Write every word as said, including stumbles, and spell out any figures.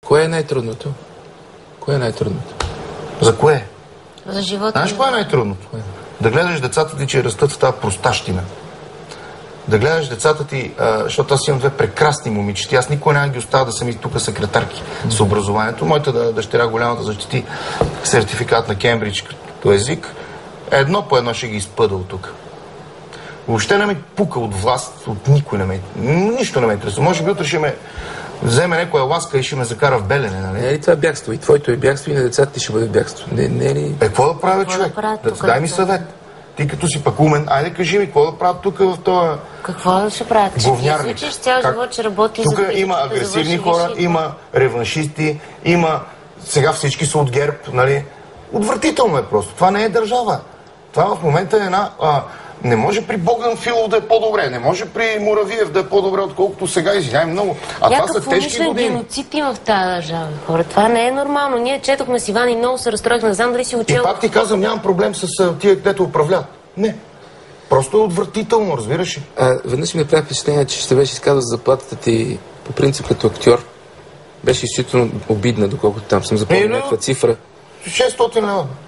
Кое е най-трудното? Кое е най-трудното? За кое? За живота. Знаеш кое е най-трудното? Да гледаш децата ти, че растат в тази простащина. Да гледаш децата ти, а, защото аз имам две прекрасни момичета. Аз никога няма ги оставя да са ми тук секретарки с образованието. Моята дъщеря голямата защити сертификат на Кембридж като език. Едно по едно ще ги изпъда от тук. Въобще не ме пука от власт, от никой не ме... Нищо не ме интересува. Може би утре ще ме вземе някоя ласка и ще ме закара в Белене, нали? Не е ли това бягство? И твоето е бягство, и на децата ти ще бъде бягство. Не, не е ли... Е, какво да правя, човек? Да правят Да, тук, дай ми да. съвет. Ти като си пък умен, айде кажи ми, какво да правят тук в този Какво ще правят? Ще ти говнярник? изучиш цял Как? живот, че работи Тук за има да агресивни завърши хора, висши. има реваншисти, има... Сега всички са от ГЕРБ, нали? Отвратително е просто. Това не е държава. Това в момента е една... А, не може при Богдан Филов да е по-добре, не може при Муравиев да е по-добре, отколкото сега, извинявай много. А това са тежки години. Геноцид има в тази държава, хора. Това не е нормално. Ние четохме с Иван и много се разстроихме. Не знам дали си И учил. пак ти казвам, нямам проблем с а, тия, където управляват. Не. Просто е отвратително, разбираш ли? А, веднъж ми направи впечатление, че ще беше изказал за заплатата ти по принцип като актьор. Беше изключително обидна, доколкото там съм запомнил Е, но- някаква цифра. шестстотин лева.